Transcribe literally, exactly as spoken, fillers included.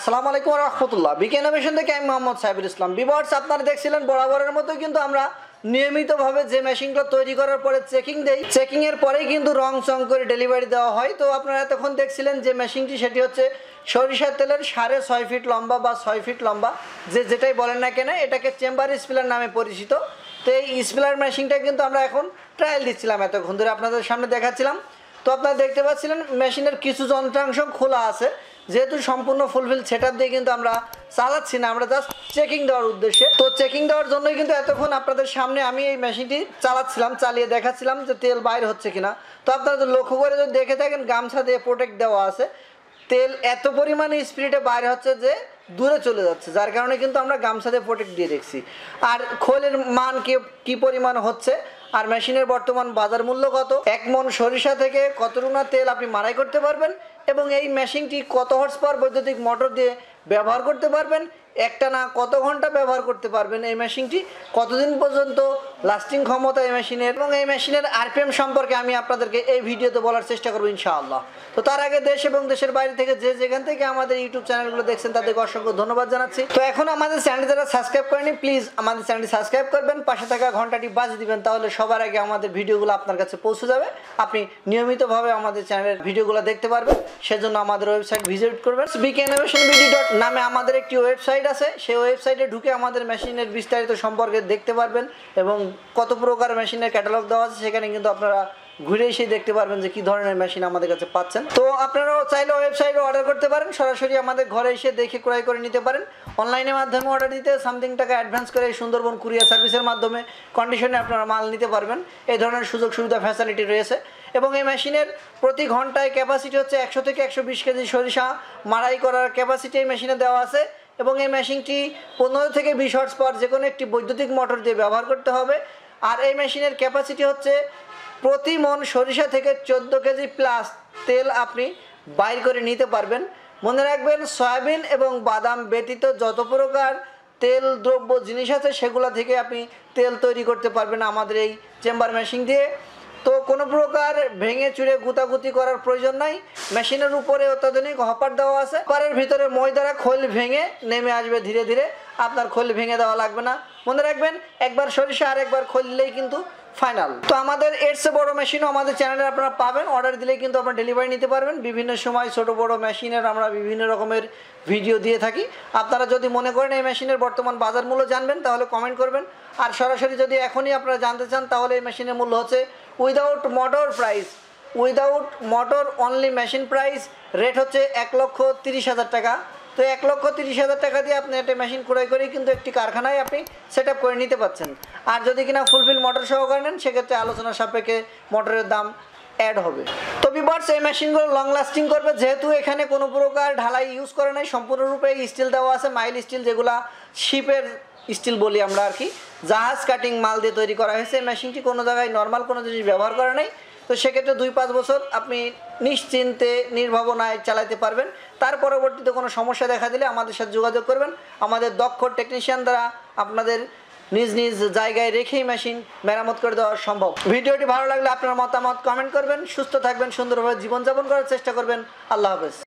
আসসালামু আলাইকুম ওয়া রাহমাতুল্লাহ। বিকে ইনোভেশন থেকে আমি মোহাম্মদ সাইবুল ইসলাম। ভিউয়ার্স, আপনারা দেখছিলেন বরাবরের মতো কিন্তু আমরা নিয়মিতভাবে যে মেশিনগুলো তৈরি করার পরে চেকিং দেই, চেকিং এর পরেই কিন্তু রং চং করে ডেলিভারি দেওয়া হয়। তো আপনারা এতক্ষণ দেখছিলেন যে মেশিনটি, সেটি হচ্ছে সরিষার তেলের সাড়ে ছয় ফিট লম্বা বা ছয় ফিট লম্বা, যে যেটাই বলেন না কেন, এটাকে চেম্বার স্পিলার নামে পরিচিত। তো এই স্পিলার মেশিনটা কিন্তু আমরা এখন ট্রায়াল দিচ্ছিলাম, এতক্ষণ ধরে আপনাদের সামনে দেখাচ্ছিলাম। তো আপনারা দেখতে পাচ্ছিলেন মেশিনের কিছু যন্ত্রাংশ খোলা আছে, যেহেতু সম্পূর্ণ ফুলফিল সেটআপ দিয়ে কিন্তু আমরা চালাচ্ছি না, আমরা জাস্ট চেকিং দেওয়ার উদ্দেশ্যে। তো চেকিং দেওয়ার জন্যই কিন্তু এতক্ষণ আপনাদের সামনে আমি এই মেশিনটি চালাচ্ছিলাম, চালিয়ে দেখাচ্ছিলাম যে তেল বাইর হচ্ছে কিনা। তো আপনারা লক্ষ্য করে যদি দেখে থাকেন, গামছা দিয়ে প্রোটেক্ট দেওয়া আছে, তেল এত পরিমাণে স্পিডে বাইরে হচ্ছে যে দূরে চলে যাচ্ছে, যার কারণে কিন্তু আমরা গামছা দিয়ে প্রোটেক্ট দিয়ে দেখছি। আর খোলের মান কি কি পরিমাণ হচ্ছে, আর মেশিনের বর্তমান বাজার মূল্য কত, এক মন সরিষা থেকে কতটুকু না তেল আপনি মাড়াই করতে পারবেন, এবং এই মেশিনটি কত হর্স পাওয়ার বৈদ্যুতিক মোটর দিয়ে ব্যবহার করতে পারবেন, একটা না কত ঘন্টা ব্যবহার করতে পারবেন এই মেশিনটি, কতদিন পর্যন্ত লাস্টিং ক্ষমতা এই মেশিনের, এবং এই মেশিনের আরপিএম সম্পর্কে আমি আপনাদেরকে এই ভিডিওতে বলার চেষ্টা করবো ইনশাআল্লাহ। তো তার আগে দেশ এবং দেশের বাইরে থেকে যে যেখান থেকে আমাদের ইউটিউব চ্যানেলগুলো দেখছেন তাদেরকে অসংখ্য ধন্যবাদ জানাচ্ছি। তো এখন আমাদের চ্যানেল যারা সাবস্ক্রাইব করেনি, প্লিজ আমাদের চ্যানেলটি সাবস্ক্রাইব করবেন, পাশে থাকা ঘন্টাটি বাজিয়ে দিবেন, তাহলে সবার আগে আমাদের ভিডিওগুলো আপনার কাছে পৌঁছে যাবে, আপনি নিয়মিতভাবে আমাদের চ্যানেলের ভিডিওগুলো দেখতে পারবেন। সেজন্য আমাদের ওয়েবসাইট ভিজিট করবেন, বিকে ইনোভেশন বিডি ডট নামে আমাদের একটি ওয়েবসাইট আছে, সেই ওয়েবসাইটে ঢুকে আমাদের মেশিনের বিস্তারিত সম্পর্কে দেখতে পারবেন, এবং কত প্রকার মেশিনের ক্যাটালগ দেওয়া আছে সেখানে কিন্তু আপনারা ঘুরে এসে দেখতে পারবেন যে কি ধরনের মেশিন আমাদের কাছে পাচ্ছেন। তো আপনারাও চাইলে ওয়েবসাইটে অর্ডার করতে পারেন, সরাসরি আমাদের ঘরে এসে দেখে ক্রয় করে নিতে পারেন। অনলাইনের মাধ্যমে অর্ডার দিতে সামথিং টাকা অ্যাডভান্স করে সুন্দরবন কুরিয়ার সার্ভিসের মাধ্যমে কন্ডিশনে আপনারা মাল নিতে পারবেন। এই ধরনের সুযোগ সুবিধা ফ্যাসিলিটি রয়েছে, এবং এই মেশিনের প্রতি ঘন্টায় ক্যাপাসিটি হচ্ছে একশো থেকে একশো বিশ কেজি সরিষা মাড়াই করার ক্যাপাসিটি এই মেশিনে দেওয়া আছে, এবং এই মেশিনটি পনেরো থেকে বিশ হর্স পাওয়ার যে কোনো একটি বৈদ্যুতিক মোটর দিয়ে ব্যবহার করতে হবে। আর এই মেশিনের ক্যাপাসিটি হচ্ছে প্রতি মন সরিষা থেকে চোদ্দো কেজি প্লাস তেল আপনি বাইর করে নিতে পারবেন। মনে রাখবেন, সয়াবিন এবং বাদাম ব্যতীত যত প্রকার তেল দ্রব্য জিনিস আছে সেগুলো থেকে আপনি তেল তৈরি করতে পারবেন আমাদের এই চেম্বার মেশিন দিয়ে। তো কোনো প্রকার ভেঙে চুরে গুতাগুতি করার প্রয়োজন নাই, মেশিনের উপরে অত্যাধুনিক হপার দেওয়া আছে, হপারের ভিতরে মই দ্বারা খোল ভেঙে নেমে আসবে ধীরে ধীরে, আপনার খোল ভেঙে দেওয়া লাগবে না। মনে রাখবেন, একবার সরিষা আর একবার খোল দিলেই কিন্তু ফাইনাল। তো আমাদের এর চেয়ে বড় মেশিনও আমাদের চ্যানেলে আপনারা পাবেন, অর্ডার দিলেই কিন্তু আপনারা ডেলিভারি নিতে পারবেন। বিভিন্ন সময় ছোট বড় মেশিনের আমরা বিভিন্ন রকমের ভিডিও দিয়ে থাকি। আপনারা যদি মনে করেন এই মেশিনের বর্তমান বাজার মূল্য জানবেন, তাহলে কমেন্ট করবেন। আর সরাসরি যদি এখনই আপনারা জানতে চান, তাহলে এই মেশিনের মূল্য হচ্ছে without motor price, without motor only machine price rate হচ্ছে এক লক্ষ তিরিশ হাজার টাকা। তো এক লক্ষ তিরিশ হাজার টাকা দিয়ে আপনি একটা মেশিন ক্রয় করেই কিন্তু একটি কারখানায় আপনি সেট আপ করে নিতে পারছেন। আর যদি কিনা ফুলফিল মোটর সহকারে নেন, সেক্ষেত্রে আলোচনা সাপেক্ষে মোটরের দাম অ্যাড হবে। তো ভিউয়ার্স, এই মেশিনগুলো লং লাস্টিং করবে, যেহেতু এখানে কোনো প্রকার ঢালাই ইউজ করে নাই, সম্পূর্ণরূপে স্টিল দেওয়া আছে, মাইল স্টিল, যেগুলা শিপের স্টিল বলি আমরা আর কি, জাহাজ কাটিং মাল দিয়ে তৈরি করা হয়েছে। মেশিনটি কোনো জায়গায় নর্মাল কোনো জিনিস ব্যবহার করে নাই। তো সেক্ষেত্রে দুই পাঁচ বছর আপনি নিশ্চিন্তে নির্ভাবনায় চালাতে পারবেন। তার পরবর্তীতে কোনো সমস্যা দেখা দিলে আমাদের সাথে যোগাযোগ করবেন, আমাদের দক্ষ টেকনিশিয়ান দ্বারা আপনাদের নিজ নিজ জায়গায় রেখেই মেশিন মেরামত করে দেওয়া সম্ভব। ভিডিওটি ভালো লাগলে আপনার মতামত কমেন্ট করবেন, সুস্থ থাকবেন, সুন্দরভাবে জীবনযাপন করার চেষ্টা করবেন। আল্লাহ হাফেজ।